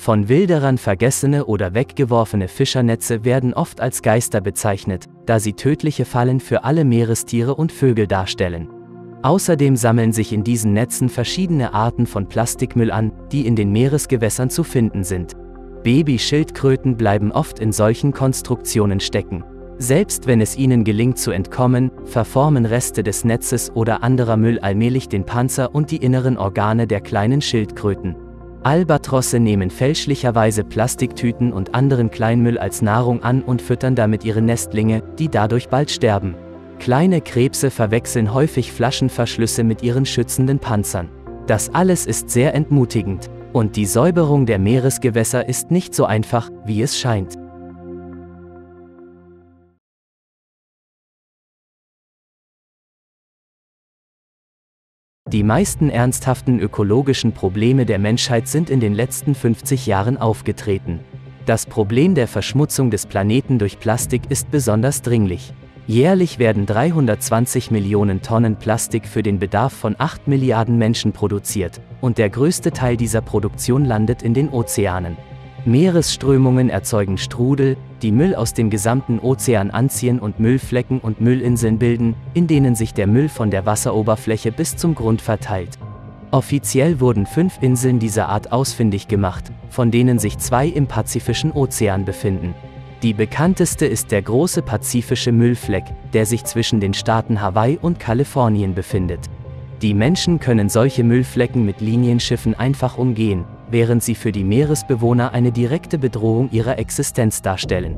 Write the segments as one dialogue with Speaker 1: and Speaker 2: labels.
Speaker 1: Von Wilderern vergessene oder weggeworfene Fischernetze werden oft als Geister bezeichnet, da sie tödliche Fallen für alle Meerestiere und Vögel darstellen. Außerdem sammeln sich in diesen Netzen verschiedene Arten von Plastikmüll an, die in den Meeresgewässern zu finden sind. Babyschildkröten bleiben oft in solchen Konstruktionen stecken. Selbst wenn es ihnen gelingt zu entkommen, verformen Reste des Netzes oder anderer Müll allmählich den Panzer und die inneren Organe der kleinen Schildkröten. Albatrosse nehmen fälschlicherweise Plastiktüten und anderen Kleinmüll als Nahrung an und füttern damit ihre Nestlinge, die dadurch bald sterben. Kleine Krebse verwechseln häufig Flaschenverschlüsse mit ihren schützenden Panzern. Das alles ist sehr entmutigend, und die Säuberung der Meeresgewässer ist nicht so einfach, wie es scheint. Die meisten ernsthaften ökologischen Probleme der Menschheit sind in den letzten 50 Jahren aufgetreten. Das Problem der Verschmutzung des Planeten durch Plastik ist besonders dringlich. Jährlich werden 320 Millionen Tonnen Plastik für den Bedarf von 8 Milliarden Menschen produziert, und der größte Teil dieser Produktion landet in den Ozeanen. Meeresströmungen erzeugen Strudel, die Müll aus dem gesamten Ozean anziehen und Müllflecken und Müllinseln bilden, in denen sich der Müll von der Wasseroberfläche bis zum Grund verteilt. Offiziell wurden 5 Inseln dieser Art ausfindig gemacht, von denen sich 2 im Pazifischen Ozean befinden. Die bekannteste ist der große pazifische Müllfleck, der sich zwischen den Staaten Hawaii und Kalifornien befindet. Die Menschen können solche Müllflecken mit Linienschiffen einfach umgehen, während sie für die Meeresbewohner eine direkte Bedrohung ihrer Existenz darstellen.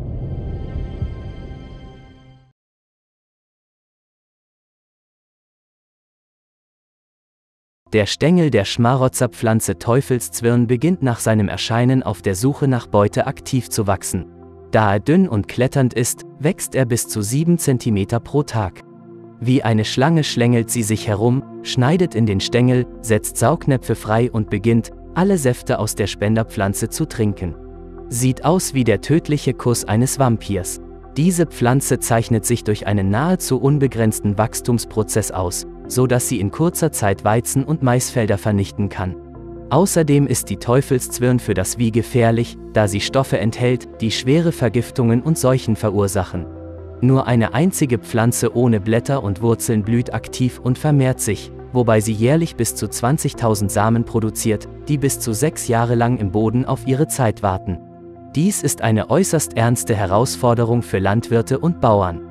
Speaker 1: Der Stängel der Schmarotzerpflanze Teufelszwirn beginnt nach seinem Erscheinen auf der Suche nach Beute aktiv zu wachsen. Da er dünn und kletternd ist, wächst er bis zu 7 cm pro Tag. Wie eine Schlange schlängelt sie sich herum, schneidet in den Stängel, setzt Saugnäpfe frei und beginnt, alle Säfte aus der Spenderpflanze zu trinken. Sieht aus wie der tödliche Kuss eines Vampirs. Diese Pflanze zeichnet sich durch einen nahezu unbegrenzten Wachstumsprozess aus, so dass sie in kurzer Zeit Weizen- und Maisfelder vernichten kann. Außerdem ist die Teufelszwirn für das Vieh gefährlich, da sie Stoffe enthält, die schwere Vergiftungen und Seuchen verursachen. Nur eine einzige Pflanze ohne Blätter und Wurzeln blüht aktiv und vermehrt sich, wobei sie jährlich bis zu 20.000 Samen produziert, die bis zu 6 Jahre lang im Boden auf ihre Zeit warten. Dies ist eine äußerst ernste Herausforderung für Landwirte und Bauern.